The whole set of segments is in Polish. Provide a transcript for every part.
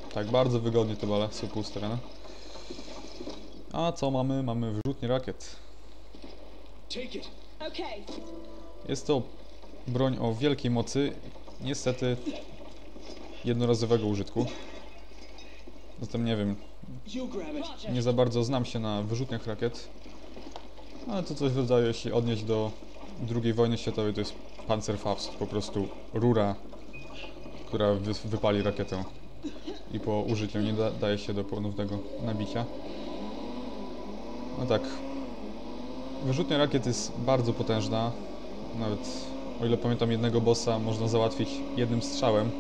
Tak, bardzo wygodnie te bale są poustawione. A co mamy? Mamy wyrzutnię rakiet. Jest to broń o wielkiej mocy, niestety jednorazowego użytku. Zatem nie wiem, nie za bardzo znam się na wyrzutniach rakiet, ale to coś w rodzaju, jeśli odnieść do II wojny światowej, to jest Panzerfaust, po prostu rura, która wypali rakietę i po użyciu nie daje się do ponownego nabicia. No tak, wyrzutnia rakiet jest bardzo potężna, nawet o ile pamiętam jednego bossa można załatwić jednym strzałem.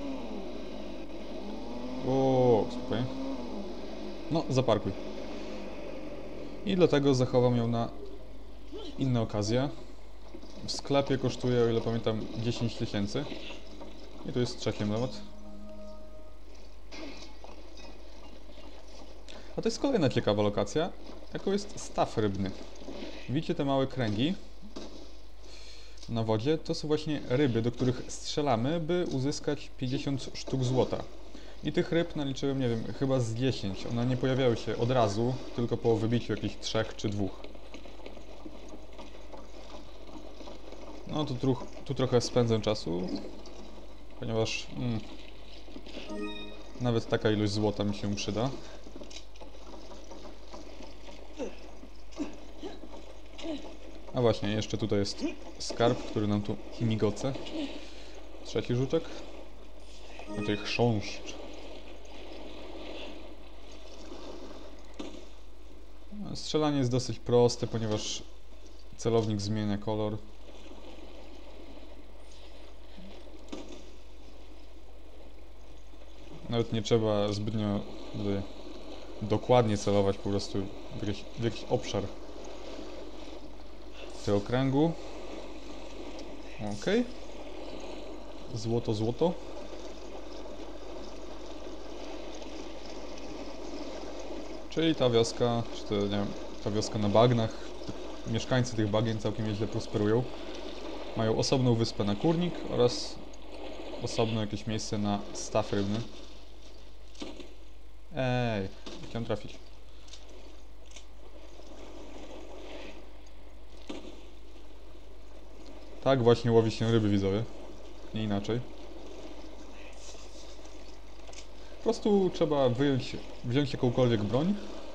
O, spokojnie. No, zaparkuj. I dlatego zachowam ją na inne okazje. W sklepie kosztuje, o ile pamiętam, 10 000. I tu jest trzecim nawet. A to jest kolejna ciekawa lokacja, jaką jest staw rybny. Widzicie te małe kręgi na wodzie? To są właśnie ryby, do których strzelamy, by uzyskać 50 sztuk złota. I tych ryb naliczyłem, nie wiem, chyba z 10. One nie pojawiały się od razu, tylko po wybiciu jakichś 3 czy 2. No tu trochę spędzę czasu, ponieważ nawet taka ilość złota mi się przyda. A właśnie, jeszcze tutaj jest skarb, który nam tu migoce. Trzeci żuczek. Znaczy chrząszcz. Strzelanie jest dosyć proste, ponieważ celownik zmienia kolor. Nawet nie trzeba zbytnio dokładnie celować, po prostu w jakiś obszar tego kręgu. Ok. Złoto, złoto. Czyli ta wioska, czy to, nie wiem, ta wioska na bagnach, mieszkańcy tych bagien całkiem nieźle prosperują. Mają osobną wyspę na kurnik oraz osobne jakieś miejsce na staw rybny. Ej, chciałem trafić. Tak właśnie łowi się ryby, widzowie. Nie inaczej. Po prostu trzeba wziąć jakąkolwiek broń,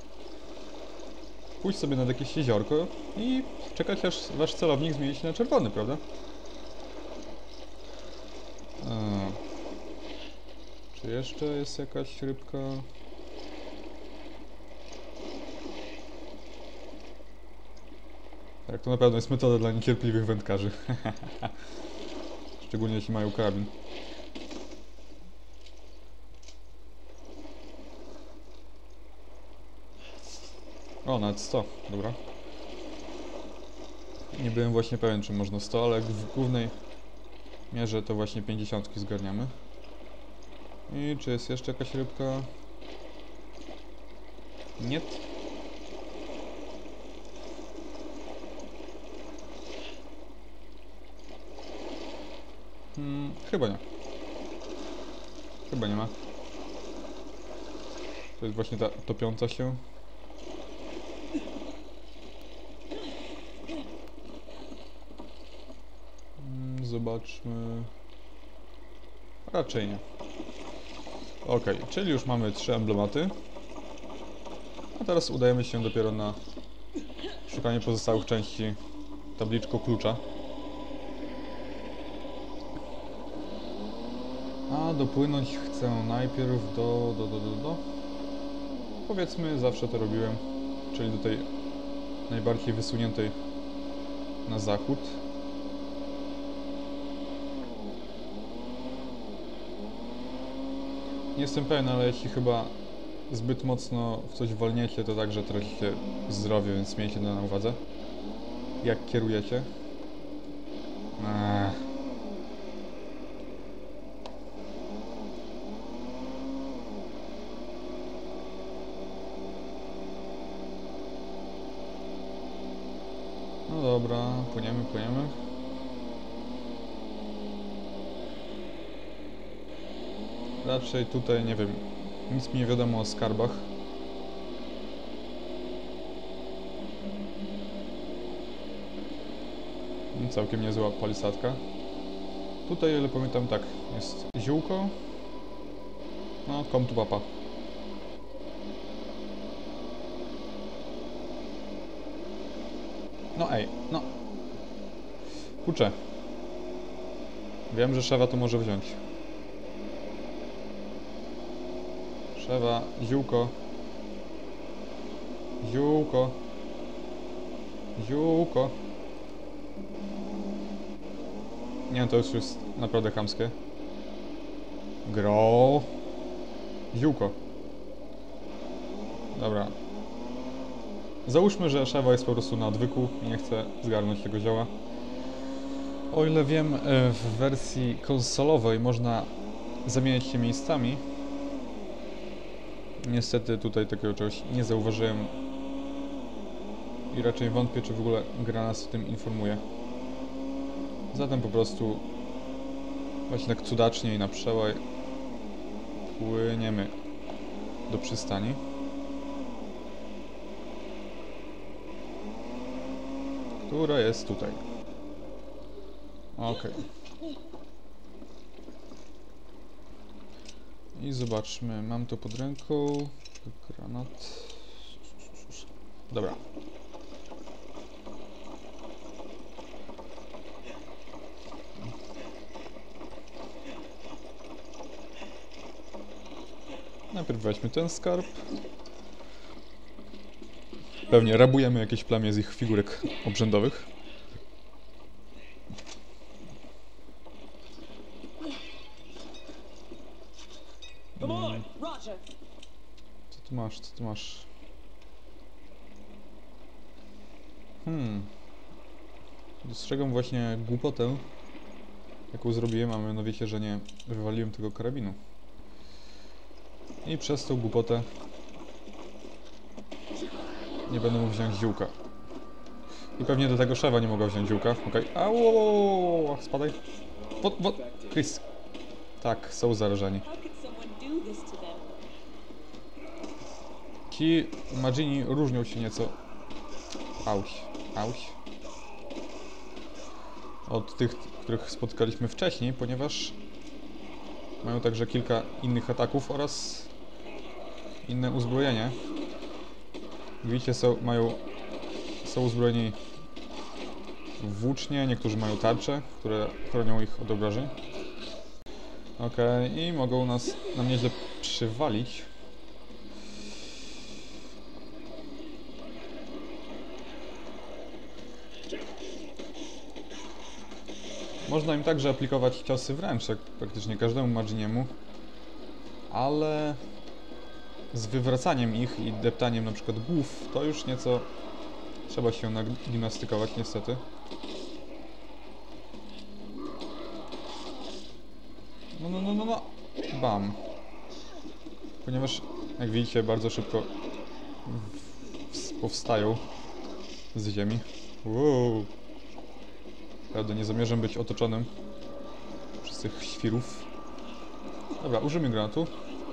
pójść sobie nad jakieś jeziorko i czekać, aż wasz celownik zmieni się na czerwony, prawda? Czy jeszcze jest jakaś rybka? Tak, to na pewno jest metoda dla niecierpliwych wędkarzy. Szczególnie jeśli mają karabin. O, nawet 100, dobra. Nie byłem właśnie pewien, czy można 100, ale w głównej mierze to właśnie 50 zgarniamy. I czy jest jeszcze jakaś rybka? Nie. Chyba nie. Chyba nie ma. To jest właśnie ta topiąca się. Zobaczmy. Raczej nie. Ok, czyli już mamy 3 emblematy. A teraz udajemy się dopiero na szukanie pozostałych części tabliczką klucza. A dopłynąć chcę najpierw do... Powiedzmy, zawsze to robiłem, czyli do tej najbardziej wysuniętej na zachód. Nie jestem pewien, ale jeśli chyba zbyt mocno w coś walniecie, to także tracicie zdrowie, więc miejcie to na uwadze. Jak kierujecie. No dobra, płyniemy. Raczej tutaj, nie wiem, Nic mi nie wiadomo o skarbach. Całkiem niezła palisadka. Tutaj, ale pamiętam, tak, jest ziółko. No, come to papa. No ej, no. Kurczę. Wiem, że Szewa to może wziąć. Szewa, ziółko. Ziółko. Ziółko. Nie, to już jest naprawdę chamskie. Gro. Ziółko. Dobra. Załóżmy, że Szewa jest po prostu na odwyku i nie chce zgarnąć tego zioła. O ile wiem, w wersji konsolowej można zamieniać się miejscami. Niestety tutaj takiego czegoś nie zauważyłem i raczej wątpię, czy w ogóle gra nas o tym informuje. Zatem po prostu właśnie tak cudacznie i na przełaj płyniemy do przystani. Która jest tutaj. Ok. I zobaczmy, mam to pod ręką. Granat. Dobra. Najpierw weźmy ten skarb. Pewnie rabujemy jakieś plamię z ich figurek obrzędowych. Co tu masz? Co tu masz? Dostrzegam właśnie głupotę, jaką zrobiłem, a mianowicie, że nie wywaliłem tego karabinu. I przez tą głupotę nie będę mógł wziąć ziółka. I pewnie do tego Szewa nie mogę wziąć ziółka. Okej. Au, spadaj. Chris. Tak, są zarażeni. Ci Magini różnią się nieco. Auś. Od tych, których spotkaliśmy wcześniej, ponieważ mają także kilka innych ataków oraz inne uzbrojenie. Widzicie, są uzbrojeni włócznie, niektórzy mają tarcze, które chronią ich od obrażeń. Okej, i mogą nam nieźle przywalić. Można im także aplikować ciosy wręcz, jak praktycznie każdemu Maginiemu, ale z wywracaniem ich i deptaniem na przykład głów, to już nieco trzeba się nagimnastykować, niestety. No. Bam. Ponieważ, jak widzicie, bardzo szybko powstają z ziemi. Wow. Prawda, nie zamierzam być otoczonym przez tych świrów. Dobra, użyjmy granatu.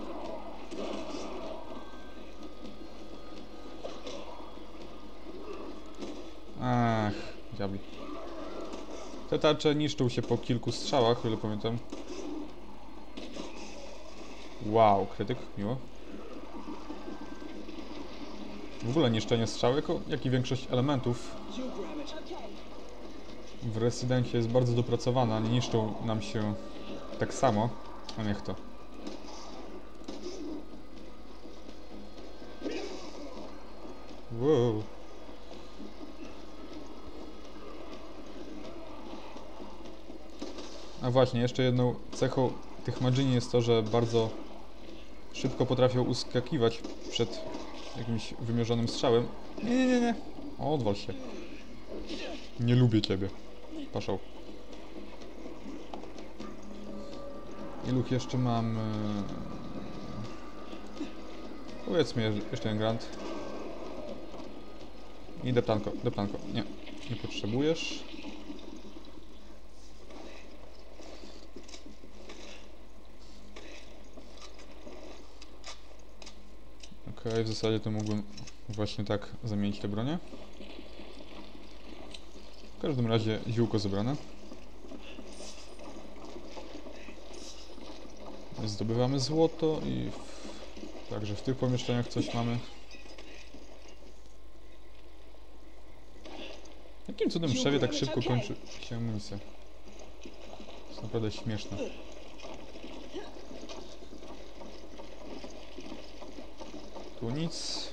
Ach, diabli. Te tarcze niszczą się po kilku strzałach, o ile pamiętam. Wow, krytyk, miło. W ogóle niszczenie strzałek, jak i większość elementów w Rezydencie jest bardzo dopracowana, nie niszczą nam się tak samo. A niech to. Wow. A właśnie, jeszcze jedną cechą tych Magini jest to, że bardzo szybko potrafią uskakiwać przed jakimś wymierzonym strzałem. Nie. Odwal się. Nie lubię ciebie. Paszą. Iluch jeszcze mam? Powiedzmy jeszcze jeden grant. I deptanko. Nie potrzebujesz. Okej, w zasadzie to mógłbym właśnie tak zamienić te bronie. W każdym razie ziółko zebrane. Zdobywamy złoto i także w tych pomieszczeniach coś mamy. Jakim cudem w Szewie tak szybko kończy się amunicja? To jest naprawdę śmieszne. Tu nic.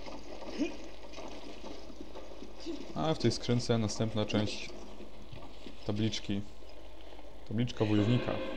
A w tej skrzynce następna część tabliczki. Tabliczka wojownika.